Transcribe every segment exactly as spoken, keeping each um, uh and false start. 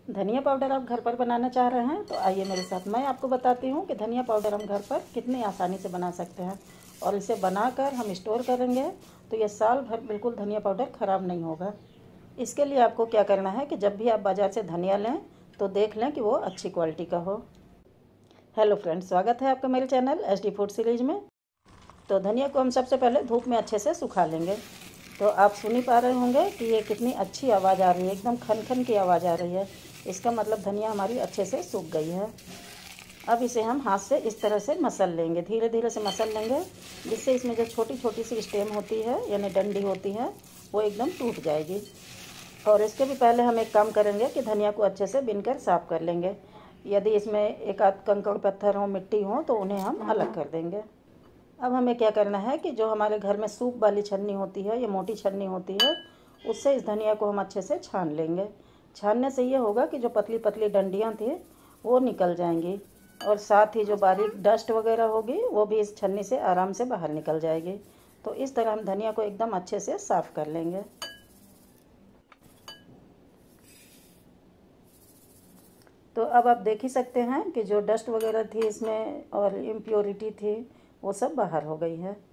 धनिया पाउडर आप घर पर बनाना चाह रहे हैं तो आइए मेरे साथ, मैं आपको बताती हूँ कि धनिया पाउडर हम घर पर कितनी आसानी से बना सकते हैं। और इसे बनाकर हम स्टोर करेंगे तो ये साल भर बिल्कुल धनिया पाउडर ख़राब नहीं होगा। इसके लिए आपको क्या करना है कि जब भी आप बाज़ार से धनिया लें तो देख लें कि वो अच्छी क्वालिटी का हो। हेलो फ्रेंड्स, स्वागत है आपका मेरे channel H D food series में। तो धनिया को हम सबसे पहले धूप में अच्छे से सुखा लेंगे। तो आप सुन ही पा रहे होंगे कि ये कितनी अच्छी आवाज़ आ रही है, एकदम खन खन की आवाज़ आ रही है। इसका मतलब धनिया हमारी अच्छे से सूख गई है। अब इसे हम हाथ से इस तरह से मसल लेंगे, धीरे धीरे से मसल लेंगे, जिससे इसमें जो छोटी छोटी सी स्टेम होती है यानी डंडी होती है वो एकदम टूट जाएगी। और इसके भी पहले हम एक काम करेंगे कि धनिया को अच्छे से बिनकर साफ़ कर लेंगे। यदि इसमें एक आध कंकड़ पत्थर हो, मिट्टी हो तो उन्हें हम अलग कर देंगे। अब हमें क्या करना है कि जो हमारे घर में सूप वाली छन्नी होती है या मोटी छन्नी होती है, उससे इस धनिया को हम अच्छे से छान लेंगे। छानने से ये होगा कि जो पतली पतली डंडियाँ थी वो निकल जाएंगी, और साथ ही जो बारीक डस्ट वगैरह होगी वो भी इस छन्नी से आराम से बाहर निकल जाएगी। तो इस तरह हम धनिया को एकदम अच्छे से साफ़ कर लेंगे। तो अब आप देख ही सकते हैं कि जो डस्ट वगैरह थी इसमें और इम्प्योरिटी थी वो सब बाहर हो गई है।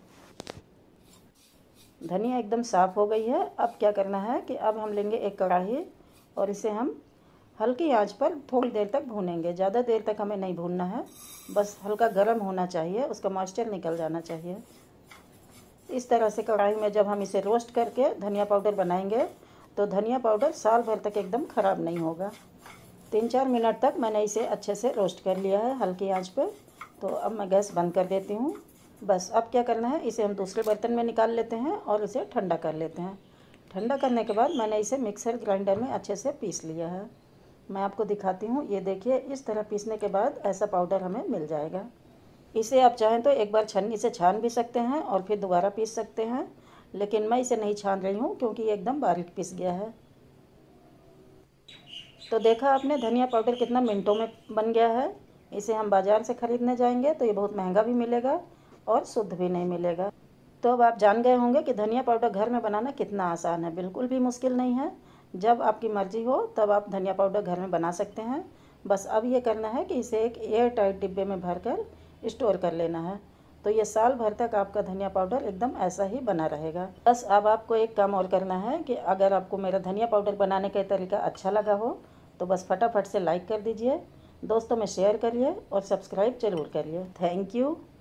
धनिया एकदम साफ़ हो गई है। अब क्या करना है कि अब हम लेंगे एक कढ़ाई और इसे हम हल्की आंच पर थोड़ी देर तक भूनेंगे। ज़्यादा देर तक हमें नहीं भूनना है, बस हल्का गर्म होना चाहिए, उसका मॉइस्चर निकल जाना चाहिए। इस तरह से कढ़ाई में जब हम इसे रोस्ट करके धनिया पाउडर बनाएंगे तो धनिया पाउडर साल भर तक एकदम ख़राब नहीं होगा। तीन चार मिनट तक मैंने इसे अच्छे से रोस्ट कर लिया है हल्की आंच पे। तो अब मैं गैस बंद कर देती हूँ। बस अब क्या करना है, इसे हम दूसरे बर्तन में निकाल लेते हैं और इसे ठंडा कर लेते हैं। ठंडा करने के बाद मैंने इसे मिक्सर ग्राइंडर में अच्छे से पीस लिया है। मैं आपको दिखाती हूँ, ये देखिए, इस तरह पीसने के बाद ऐसा पाउडर हमें मिल जाएगा। इसे आप चाहें तो एक बार छन्नी से छान भी सकते हैं और फिर दोबारा पीस सकते हैं, लेकिन मैं इसे नहीं छान रही हूँ क्योंकि ये एकदम बारीक पीस गया है। तो देखा आपने धनिया पाउडर कितना मिनटों में बन गया है। इसे हम बाज़ार से ख़रीदने जाएंगे तो ये बहुत महंगा भी मिलेगा और शुद्ध भी नहीं मिलेगा। तो अब आप जान गए होंगे कि धनिया पाउडर घर में बनाना कितना आसान है, बिल्कुल भी मुश्किल नहीं है। जब आपकी मर्ज़ी हो तब आप धनिया पाउडर घर में बना सकते हैं। बस अब ये करना है कि इसे एक एयर टाइट डिब्बे में भर कर स्टोर कर लेना है। तो ये साल भर तक आपका धनिया पाउडर एकदम ऐसा ही बना रहेगा। बस अब आपको एक काम और करना है कि अगर आपको मेरा धनिया पाउडर बनाने का तरीका अच्छा लगा हो तो बस फटाफट से लाइक कर दीजिए, दोस्तों में शेयर करिए और सब्सक्राइब ज़रूर करिए। Thank you.